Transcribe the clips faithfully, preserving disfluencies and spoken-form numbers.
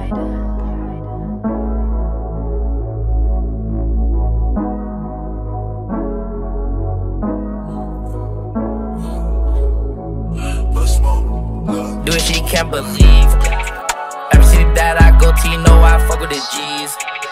Do it, she can't believe. Every city that I go to, you know I fuck with the G's.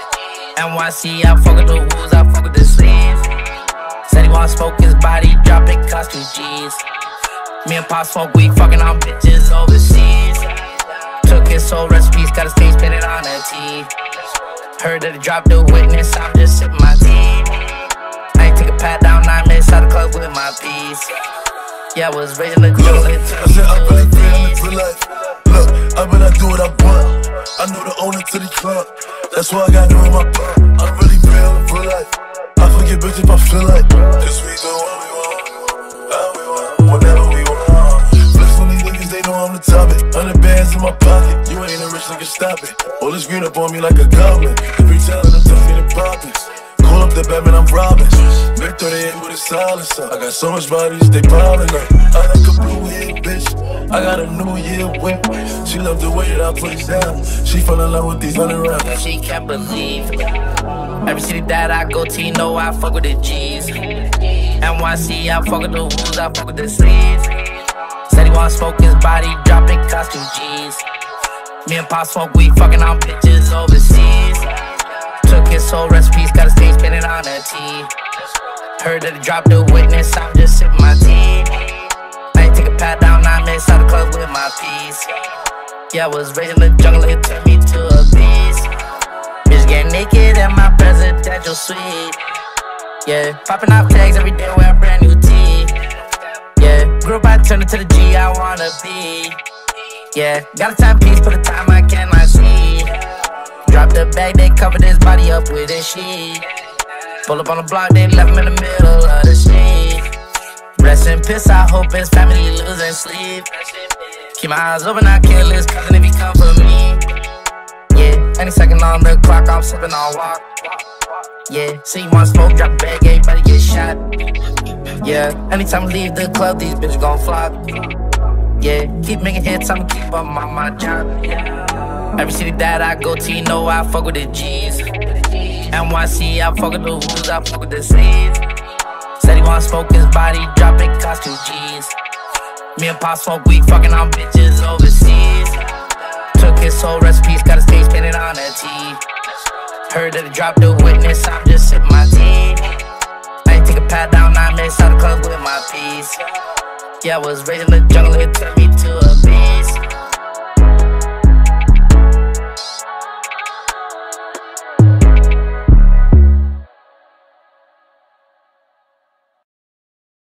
N Y C, I fuck with the wolves, I fuck with the sleeves. Said he wanna smoke his body, drop it, cost two G's. Me and Pop smoke weed, fucking on bitches overseas. Took his soul recipes, got a stage painted on a T. Heard that he dropped the witness, I'm just sipping my tea. I ain't take a pat down nine minutes out the club with my piece. Yeah, I was raised in the jungle. I said I'm really real in real life. Look, I bet I do what I want. I know the owner to the club. That's why I got new in my blood. I'm really real in real life. I forget bitch if I feel like. Cause we do what we want, how we want, whatever we want. Flex on these niggas, they know I'm the topic. Hundred bands in my pocket, you ain't a rich nigga, stop it. All this green up on me like a goblin. Every time I'm talking to profits. Call up the Batman, I'm robbing. Make thirty-eight with a silencer. I got so much bodies, they piling up. I like a blue head bitch. I got a new year whip. She love the way that I put it down. She fell in love with these hundred rounds. She can't believe. Every city that I go to, you know I fuck with the G's. N Y C, I fuck with the wolves, I fuck with the sleeves. Said he wanna smoke his body, drop it, cost two G's. Me and Pop smoke weed, fucking on bitches overseas. Took his soul recipes, got a stage painted on a T. Heard that he dropped the witness, I'm just sipping my tea. I ain't take a pat down nine minutes out the club with my piece. Yeah, I was raised in the jungle, it turned me to a beast. Bitch get naked in my presidential suite. Yeah, popping off tags every day, wear a brand new tee. Yeah, grew up, I turned into the G I wanna be. Yeah, got a timepiece, put a time I cannot see. Drop the bag, they covered his body up with a sheet. Pull up on the block, they left him in the middle of the street. Rest in piss, I hope his family losing sleep. Keep my eyes open, I kill his cousin if he come for me. Yeah, any second on the clock, I'm sipping on walk. Yeah, see you want smoke, drop a bag, everybody get shot. Yeah, anytime we leave the club, these bitches gon' flock. Yeah, keep making hits, I'ma keep up on my job. Every city that I go to, you know I fuck with the G's. N Y C, I fuck with the wolves, I fuck with the sleeves. Said he wanna smoke his body, drop it, cost two G's. Me and Pop smoke weed, fucking on bitches overseas. Took his soul recipes, got a stage painted on a T. Heard that he dropped the witness, I'm just sipping my tea. I ain't take a pat down nine minutes out the club with my piece. Yeah, I was raised in the jungle, it turned me to a beast.